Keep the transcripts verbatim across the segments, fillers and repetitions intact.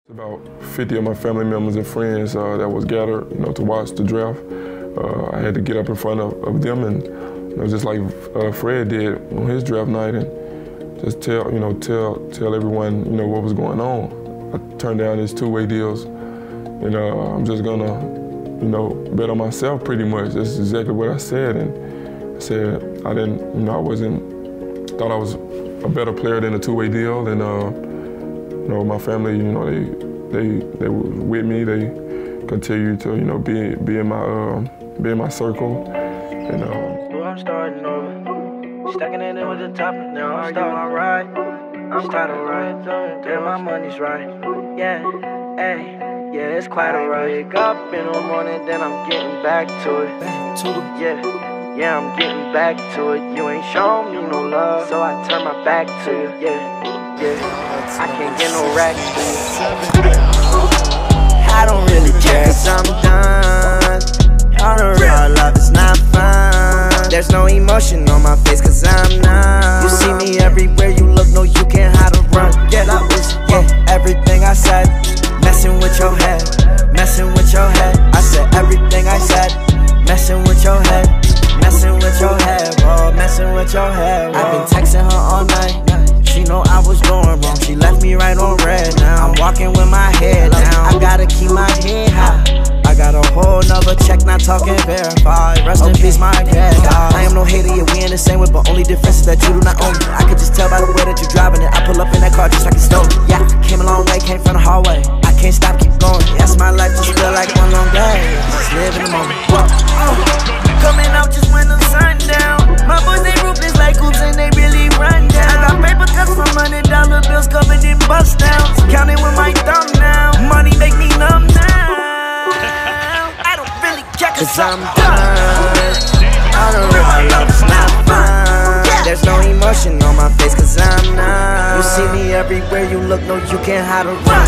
About fifty of my family members and friends uh, that was gathered, you know, to watch the draft. Uh, I had to get up in front of, of them and, you know, just like uh, Fred did on his draft night, and just tell, you know, tell tell everyone, you know, what was going on. I turned down his two-way deals, and uh, I'm just gonna, you know, bet on myself pretty much. That's exactly what I said, and I said I didn't, you know, I wasn't, thought I was a better player than a two-way deal, and. Uh, You know, my family, you know, they they they were with me. They continue to, you know, be be in my uh, be in my circle. And uh, I'm starting over, stacking it in with the top. Now I'm starting alright. I'm starting right. Damn, my money's right. Yeah, hey, yeah, it's quite alright. Wake up in the morning, then I'm getting back to it. Back to it. Yeah, yeah, I'm getting back to it. You ain't showing me no love, so I turn my back to you. Yeah. Yeah, I can't get no racks. I don't really care, cause I'm done. All the real love is not fun. There's no emotion on my face, cause I'm numb. You see me everywhere you look, no, you can't hide or run. Yeah, that was, yeah, everything I said. Messing with your head, messing with your head. I said everything I said. Messing with your head, messing with your head, oh, messing with your head. I've been texting her all night. She know I was doing wrong, she left me right on red now. I'm walking with my head down, I gotta keep my head high. I got a whole nother check, not talking verified. Rest in peace, my dad. I am no hater, yeah, we in the same way, but only difference is that you do not own me. I could just tell by the way that you're driving it. I pull up in that car just like it's stolen. Yeah, came a long way, came from the hallway. I can't stop, keep going. That's my life, just feel like one long day. Just live in the moment. Whoa. Coming out just when the sun down. My boys, they ruthless like oops and they really run down. I got paper cuts from hundred dollar bills covered in bust downs. Counting with my thumb now. Money make me numb now. I don't really care cause I'm done. All the real love is not fun. There's no emotion on my face cause I'm numb. You see me everywhere you look, no you can't hide or run.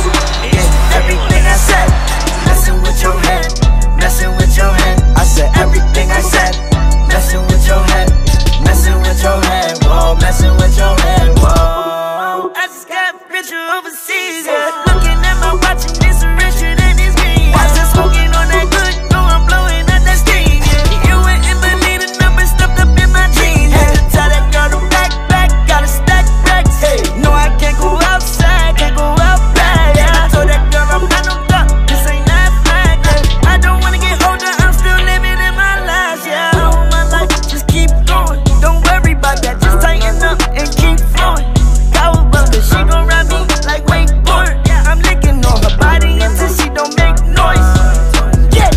Yeah, everything I said, messing with your head, messing with your head. I said everything I said, messing with your head, messing with your head, whoa, messing with your head, whoa. I just got a picture overseas, yeah. Looking at my watch and it's richer than this green. I just smoking on that good, no, I'm blowing out that steam, yeah. You wouldn't believe the numbers stuffed up in my jeans. Had to tell that girl to back, back, gotta stack racks. Hey, no, I can't go outside, can't go out back, yeah. I told that girl I'm not no duck, this ain't that flag, yeah. I don't wanna get older, I'm still living in my life, yeah. I want my life, just keep going. Don't worry about that, just tighten up and keep flowing. Cowabunga, she gon' ride me like wakeboard. I'm licking on her body until she don't make noise. Yeah,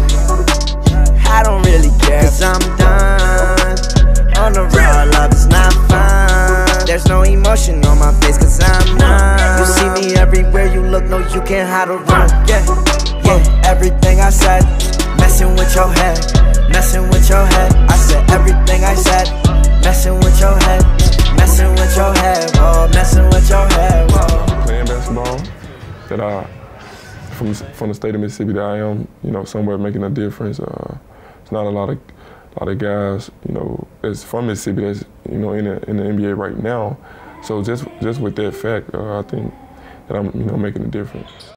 I don't really care cause I'm done. On the real love is not fun. There's no emotion on my face cause I'm numb. You see me everywhere you look, no you can't hide or run. Yeah, yeah, everything I said, messing with your head, messing with your head. I said everything I said, messing with your head, messing with your head, oh, messing with your head, whoa. Playing basketball, that I, from from the state of Mississippi, that I am, you know, somewhere making a difference. Uh, it's not a lot of, a lot of guys, you know, that's from Mississippi that's, you know, in the in the N B A right now. So just just with that fact, uh, I think that I'm, you know, making a difference.